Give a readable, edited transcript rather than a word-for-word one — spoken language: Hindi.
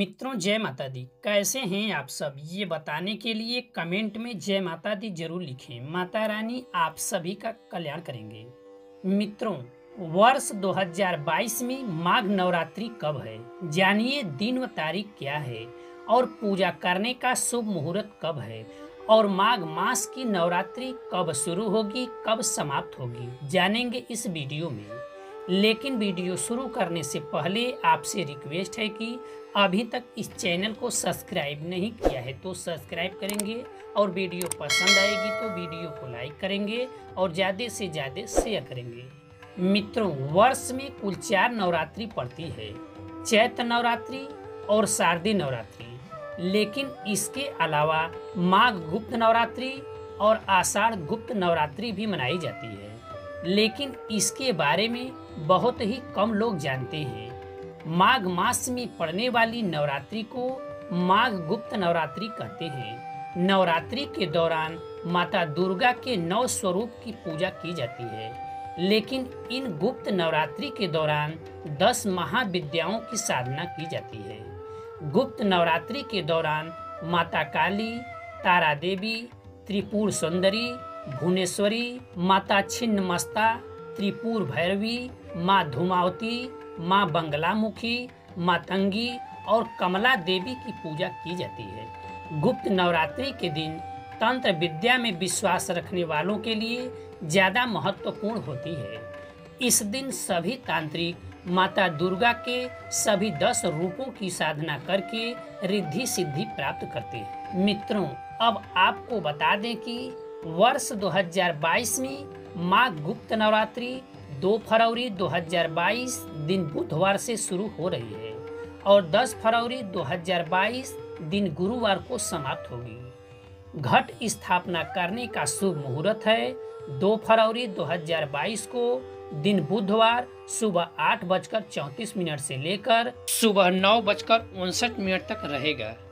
मित्रों, जय माता दी। कैसे हैं आप सब, ये बताने के लिए कमेंट में जय माता दी जरूर लिखें। माता रानी आप सभी का कल्याण करेंगे। मित्रों, वर्ष 2022 में माघ नवरात्रि कब है, जानिए दिन व तारीख क्या है और पूजा करने का शुभ मुहूर्त कब है और माघ मास की नवरात्रि कब शुरू होगी, कब समाप्त होगी, जानेंगे इस वीडियो में। लेकिन वीडियो शुरू करने से पहले आपसे रिक्वेस्ट है कि अभी तक इस चैनल को सब्सक्राइब नहीं किया है तो सब्सक्राइब करेंगे और वीडियो पसंद आएगी तो वीडियो को लाइक करेंगे और ज़्यादा से ज़्यादा शेयर करेंगे। मित्रों, वर्ष में कुल 4 नवरात्रि पड़ती है, चैत्र नवरात्रि और शारदीय नवरात्रि। लेकिन इसके अलावा माघ गुप्त नवरात्रि और आषाढ़ गुप्त नवरात्रि भी मनाई जाती है, लेकिन इसके बारे में बहुत ही कम लोग जानते हैं। माघ मास में पड़ने वाली नवरात्रि को माघ गुप्त नवरात्रि कहते हैं। नवरात्रि के दौरान माता दुर्गा के 9 स्वरूप की पूजा की जाती है, लेकिन इन गुप्त नवरात्रि के दौरान 10 महाविद्याओं की साधना की जाती है। गुप्त नवरात्रि के दौरान माता काली, तारा देवी, त्रिपुर सुंदरी, भुवनेश्वरी, माता छिन्नमस्ता, त्रिपुर भैरवी, माँ धूमावती, माँ बंगलामुखी, मातंगी और कमला देवी की पूजा की जाती है। गुप्त नवरात्रि के दिन तंत्र विद्या में विश्वास रखने वालों के लिए ज्यादा महत्वपूर्ण होती है। इस दिन सभी तांत्रिक माता दुर्गा के सभी 10 रूपों की साधना करके रिद्धि सिद्धि प्राप्त करते हैं। मित्रों, अब आपको बता दें कि वर्ष 2022 में माघ गुप्त नवरात्रि 2 फरवरी 2022 दिन बुधवार से शुरू हो रही है और 10 फरवरी 2022 दिन गुरुवार को समाप्त होगी। घट स्थापना करने का शुभ मुहूर्त है 2 फरवरी 2022 को दिन बुधवार सुबह 8:34 से लेकर सुबह 9:59 तक रहेगा।